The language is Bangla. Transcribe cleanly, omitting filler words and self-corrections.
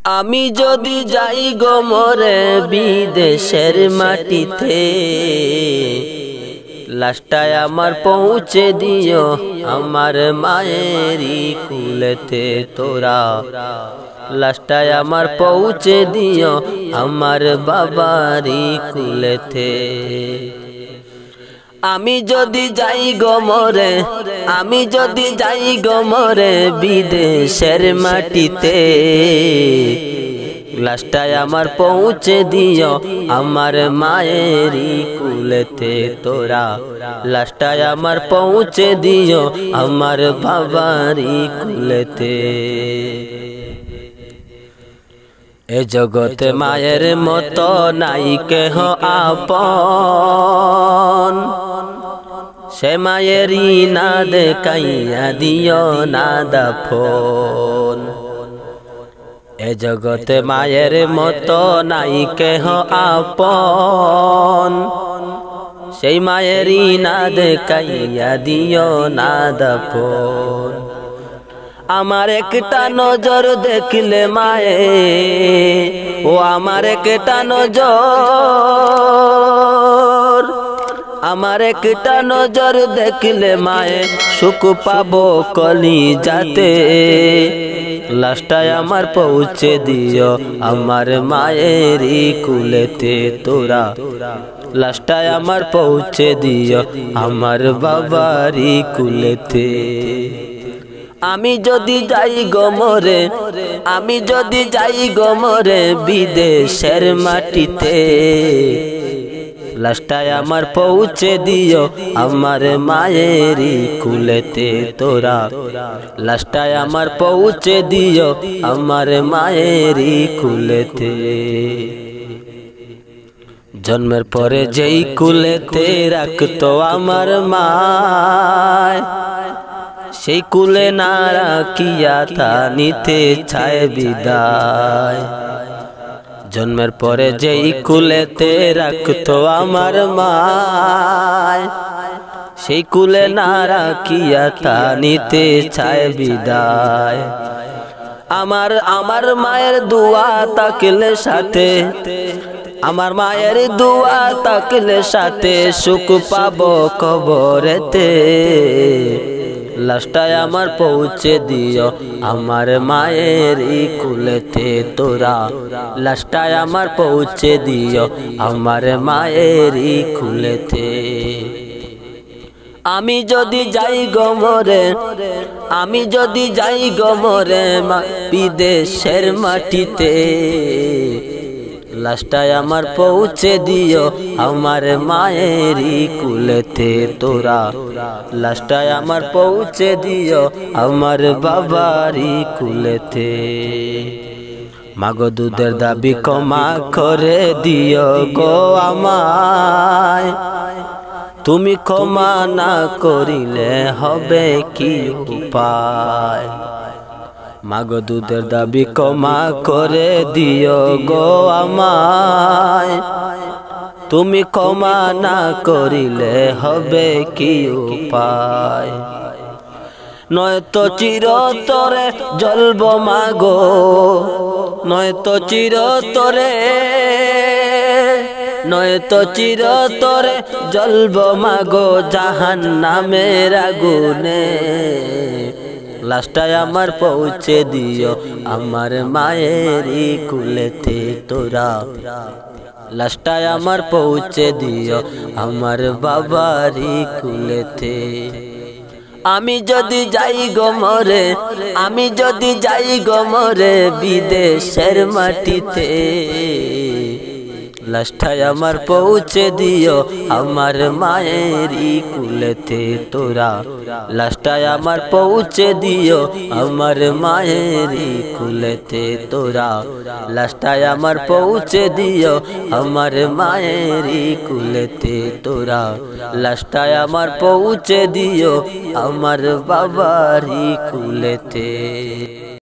আমি যদি যাই গো মরে বিদেশের মাটিতে, লাশটায় আমার পৌঁছে দিও আমার মায়েরই কুলেতে তোরা। লাশটায় আমার পৌঁছে দিও আমার বাবারই কুলেতে। আমি যদি যাই গো মরে, আমি যদি যাই গো মরে বিদেশের মাটিতে, লাশটায় আমার পৌঁছে দিও আমার মায়েরই কুলেতে তোরা। লাশটায় আমার পৌঁছে দিও আমার বাবারই কুলেতে। এ জগতে মায়ের মতো নাই কেহ আপন, সে মায়েরই না দেখাইয়া দিও না দাফন। এ জগতে মায়ের মতো নাই কেহ আপন, সেই মায়েরই না দেখাইয়া দিও না দাফন। আমার একটা নজর দেখলে মায়ে, ও আমার একটা নজর, আমার একটা নজর দেখলে মায়ে সুখ পাবো কলিজাতে। লাশটায় আমার পৌঁছে দিও আমার মায়েরই কুলেতে তোরা। লাশটায় আমার পৌঁছে দিও আমার বাবারই কুলেতে। আমি যদি যাই গো মরে, আমি যদি যাই গো মরে বিদেশের মাটিতে, লাশটায় আমার পৌঁছে দিও আমার মায়েরই কুলেতে তোরা। লাশটায় আমার পৌঁছে দিও আমার মায়েরই কুলেতে। জন্মের পরে যেই কুলেতে রাখতো আমার মায়, সেই কুলে না রাখিয়া তা নিতে চায় বিদায়। জন্মের পরে যেই কুলেতে রাখতো আমার মায়, সেই কুলে না রাখিয়া তা নিতে চায় বিদায়। আমার মায়ের দোয়া থাকলে সাথে, আমার মায়ের দোয়া থাকলে সাথে সুখ পাবো কবরেতে। লাশটায় আমার পৌঁছে দিও আমার মায়েরই কুলেতে তোরা। লাশটায় আমার পৌঁছে দিও আমার মায়েরই কুলেতে। আমি যদি যাই গো মরে, আমি যদি যাই গো মরে বিদেশের মাটিতে, লাশটায় আমার পৌঁছে দিও আমার মায়েরই কুলেতে তোরা। লাশটায় আমার পৌঁছে দিও আমার বাবারই কুলেতে। মাগো দুধের দাবি ক্ষমা করে দিও গো আমায়, তুমি ক্ষমা না করিলে হবে কি উপায়। মাগো দুধের দাবি ক্ষমা করে দিও গো আমায়, তুমি ক্ষমা না করিলে হবে কি উপায়। নয়তো চিরতরে জ্বলব মাগো, নয়তো চিরতরে, নয়তো চিরতরে জ্বলব মাগো জাহান্নামের আগুনে। লাশটায় আমার পৌঁছে দিও আমার মায়েরই কুলেতে তোরা। লাশটায় আমার পৌঁছে দিও আমার বাবারই কুলেতে। আমি যদি যাই গো মরে, আমি যদি যাই গো মরে বিদেশের মাটিতে, লাশটায় আমার পৌঁছে দিও আমার মায়েরই কুলেতে তোরা। লাশটায় আমার পৌঁছে দিও আমার মায়েরই কুলেতে তোরা। লাশটায় আমার পৌঁছে দিও আমার মায়েরই কুলেতে তোরা। লাশটায় আমার পৌঁছে দিও আমার বাবারই কুলেতে।